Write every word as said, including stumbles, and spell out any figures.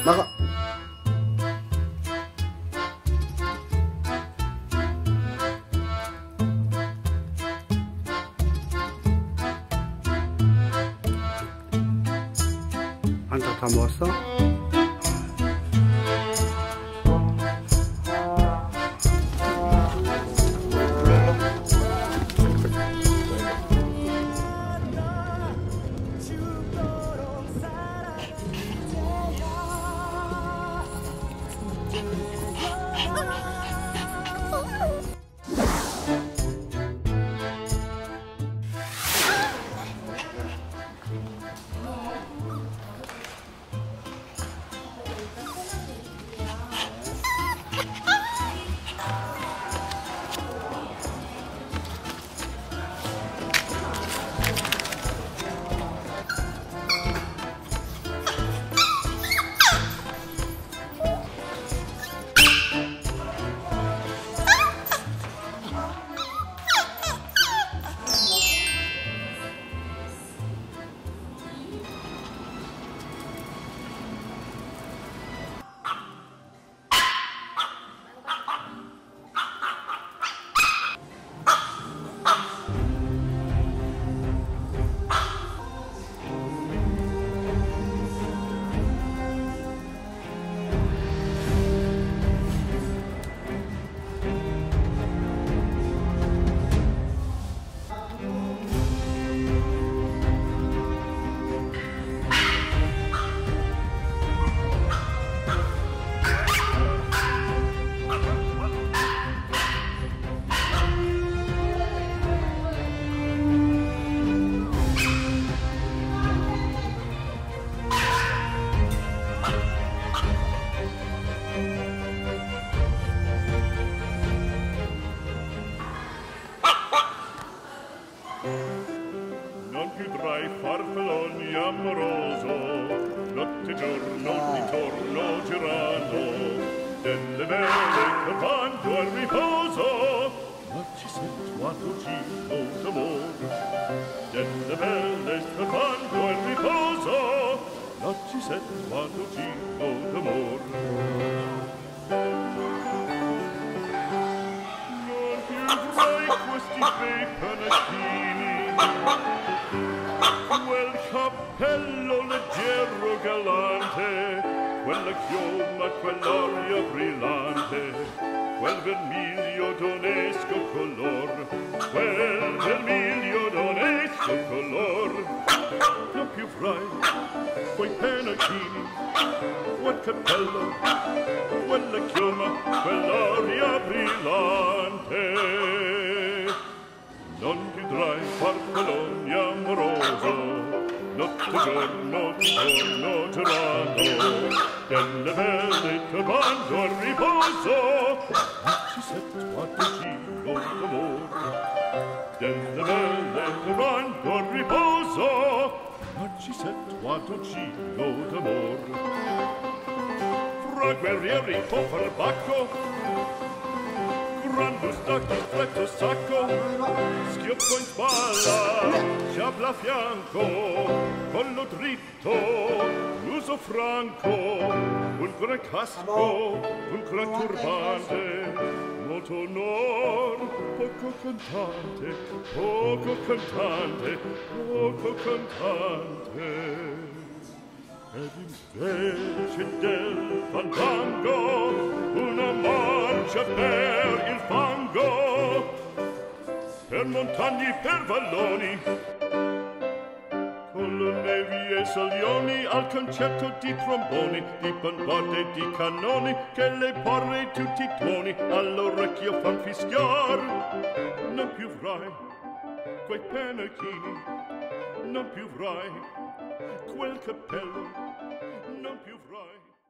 나가. 환타 다 먹었어? farfalloni amoroso, notte e giorno di torno girando, delle vele cavando al riposo, ma ci sento a giro d'amore. Delle vele cavando al riposo, ma ci sento a giro d'amore. Non più mai questi bei panacchini, quel cappello leggero galante, quella chioma, quell'aria brillante, quel vermiglio d'onesco color, quel vermiglio d'onesco color. Non più frai quei pennacchini, quel cappello, quella chioma, quell'aria brillante. Non vedrai farfalloni amoroso, notte e giorno di torno girando, delle vele turbando al riposo, ma ci sento a giro d'amore. Delle vele turbando al riposo, ma ci sento a giro d'amore. Fra guerrieri può far bacco, grande stacco, stretto sacco, schioppo in spalla, sciabla a fianco, collo dritto, uso franco, un gran casco, un gran turbante, molto onor, poco cantante, poco cantante, poco cantante. Ed invece del fandango una marcia per il fango, per montagne, per valloni, con le nevi e salioni, al concerto di tromboni, di bombarde e di cannoni, che le porre tutti i tuoni all'orecchio fan fischiar. Non più avrai quei pennacchini, non più avrai quel cappello,